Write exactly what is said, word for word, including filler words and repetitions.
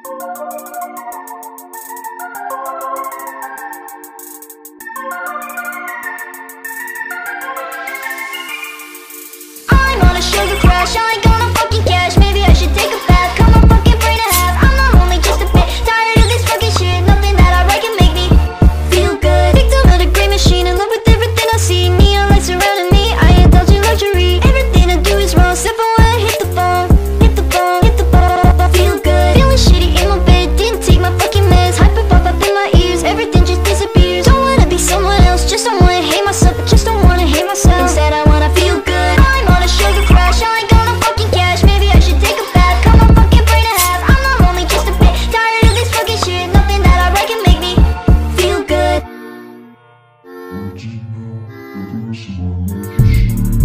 I'm on a sugar crash, I ain't gonna fucking cash. Maybe I should take a bath, cut my fucking brain in half. I'm not only just a bit tired of this fucking shit. Nothing that I write can make me feel good. Victim of the great machine, in love with everything I see. Neon lights surrounding me, I indulge in luxury. Everything I do is wrong, except for when I hit the phone. Hit the phone, hit the phone. Feel good, feeling shitty in my bed. Didn't take my fucking meds. Hyperpop up in my ears, everything just disappears. Don't wanna be someone else, just don't wanna hate myself. I just don't wanna hate myself. Instead I wanna feel good. I'm on a sugar crash, I ain't gonna fucking cash. Maybe I should take a bath, cut my fucking brain in half. I'm not only just a bit tired of this fucking shit. Nothing that I write can make me feel good. Original, the rest of our life is shit.